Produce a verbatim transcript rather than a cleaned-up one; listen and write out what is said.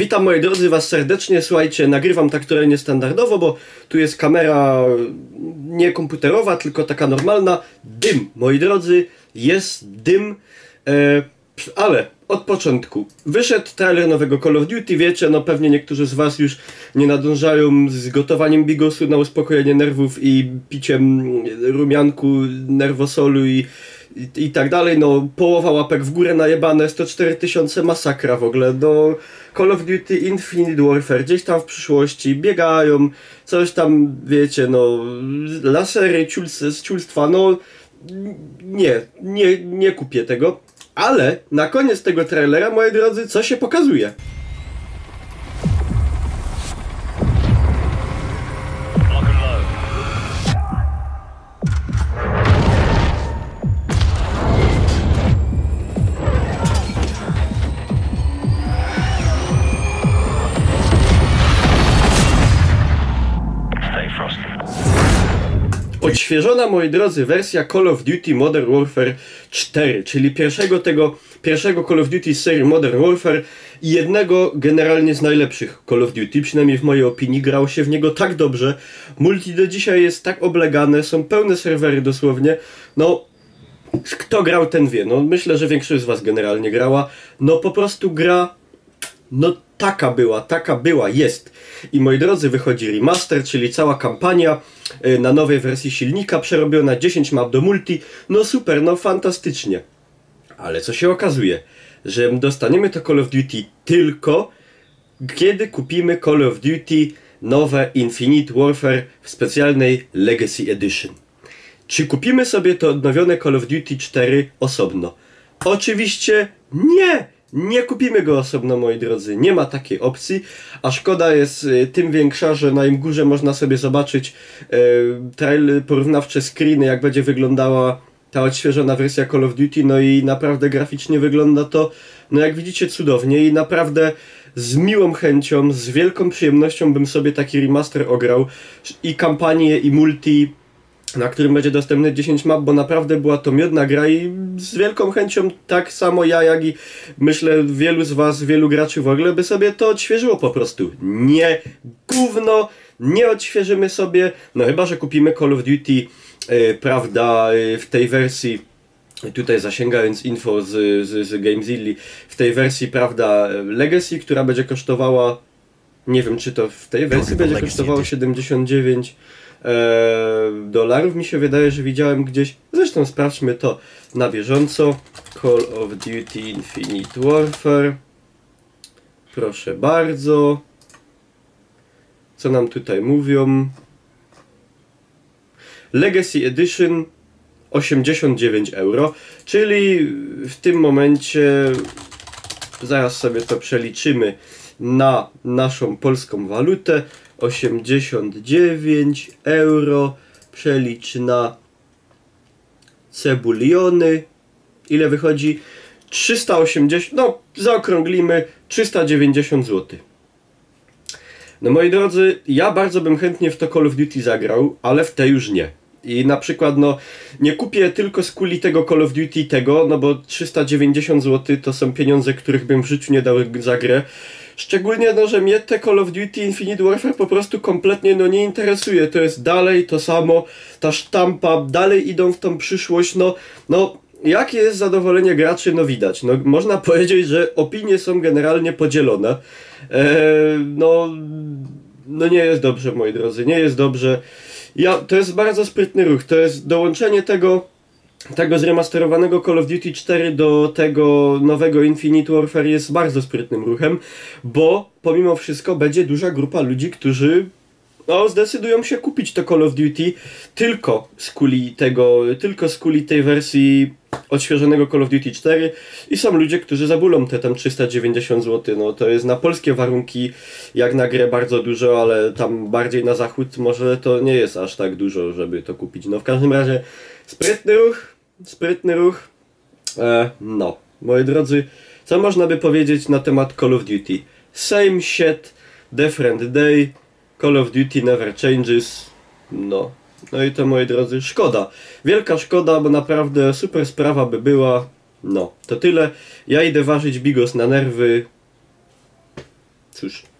Witam moi drodzy was serdecznie, słuchajcie, nagrywam tak trochę niestandardowo, bo tu jest kamera nie komputerowa, tylko taka normalna. Dym, moi drodzy, jest dym, e, ale od początku. Wyszedł trailer nowego Call of Duty, wiecie, no pewnie niektórzy z was już nie nadążają z gotowaniem bigosu na uspokojenie nerwów i piciem rumianku, nerwosolu i I, i tak dalej, no połowa łapek w górę najebane, sto cztery tysiące, masakra w ogóle, no Call of Duty Infinite Warfare gdzieś tam w przyszłości biegają, coś tam, wiecie, no lasery ciul, z ciulstwa, no nie, nie, nie kupię tego, ale na koniec tego trailera, moi drodzy, co się pokazuje? Odświeżona, moi drodzy, wersja Call of Duty Modern Warfare cztery, czyli pierwszego tego, pierwszego Call of Duty z serii Modern Warfare i jednego generalnie z najlepszych Call of Duty, przynajmniej w mojej opinii. Grało się w niego tak dobrze, multi do dzisiaj jest tak oblegane, są pełne serwery dosłownie, no kto grał, ten wie, no myślę, że większość z was generalnie grała, no po prostu gra, no taka była, taka była, jest. I moi drodzy, wychodzi remaster, czyli cała kampania yy, na nowej wersji silnika, przerobiona dziesięć map do multi, no super, no fantastycznie. Ale co się okazuje, że dostaniemy to Call of Duty tylko kiedy kupimy Call of Duty nowe Infinite Warfare w specjalnej Legacy Edition. Czy kupimy sobie to odnowione Call of Duty cztery osobno? Oczywiście nie! Nie kupimy go osobno, moi drodzy, nie ma takiej opcji, a szkoda jest y, tym większa, że na im górze można sobie zobaczyć y, trailer, porównawcze screeny, jak będzie wyglądała ta odświeżona wersja Call of Duty, no i naprawdę graficznie wygląda to, no jak widzicie, cudownie i naprawdę z miłą chęcią, z wielką przyjemnością bym sobie taki remaster ograł i kampanię, i multi, na którym będzie dostępne dziesięć map, bo naprawdę była to miodna gra i z wielką chęcią, tak samo ja, jak i myślę wielu z was, wielu graczy w ogóle, by sobie to odświeżyło po prostu. Nie, gówno, nie odświeżymy sobie, no chyba, że kupimy Call of Duty, yy, prawda, yy, w tej wersji, tutaj zasięgając info z, z, z Gamezilli, w tej wersji, prawda, Legacy, która będzie kosztowała, nie wiem, czy to w tej wersji będzie kosztowało siedemdziesiąt dziewięć dolarów, mi się wydaje, że widziałem gdzieś, zresztą sprawdźmy to na bieżąco. Call of Duty Infinite Warfare, proszę bardzo, co nam tutaj mówią? Legacy Edition osiemdziesiąt dziewięć euro, czyli w tym momencie, zaraz sobie to przeliczymy na naszą polską walutę, osiemdziesiąt dziewięć euro przelicz na cebuliony, ile wychodzi? trzysta osiemdziesiąt, no zaokrąglimy, trzysta dziewięćdziesiąt złotych. No moi drodzy, ja bardzo bym chętnie w to Call of Duty zagrał, ale w te już nie. I na przykład, no, nie kupię tylko z kuli tego Call of Duty tego, no bo trzysta dziewięćdziesiąt złotych to są pieniądze, których bym w życiu nie dał za grę. Szczególnie, no, że mnie te Call of Duty Infinite Warfare po prostu kompletnie, no, nie interesuje. To jest dalej to samo, ta sztampa, dalej idą w tą przyszłość, no, no, jakie jest zadowolenie graczy, no widać. No, można powiedzieć, że opinie są generalnie podzielone. Eee, no, no nie jest dobrze, moi drodzy, nie jest dobrze. Ja, to jest bardzo sprytny ruch, to jest dołączenie tego, tego zremasterowanego Call of Duty cztery do tego nowego Infinite Warfare jest bardzo sprytnym ruchem, bo pomimo wszystko będzie duża grupa ludzi, którzy no, zdecydują się kupić to Call of Duty tylko z kuli tego, tylko z kuli tej wersji odświeżonego Call of Duty cztery i są ludzie, którzy zabulą te tam trzysta dziewięćdziesiąt złotych, no to jest na polskie warunki jak na grę bardzo dużo, ale tam bardziej na zachód może to nie jest aż tak dużo, żeby to kupić. No w każdym razie sprytny ruch, sprytny ruch, e, no, moi drodzy, co można by powiedzieć na temat Call of Duty? Same shit, different day, Call of Duty never changes, no. No i to, moi drodzy, szkoda. Wielka szkoda, bo naprawdę super sprawa by była. No, to tyle. Ja idę ważyć bigos na nerwy. cóż.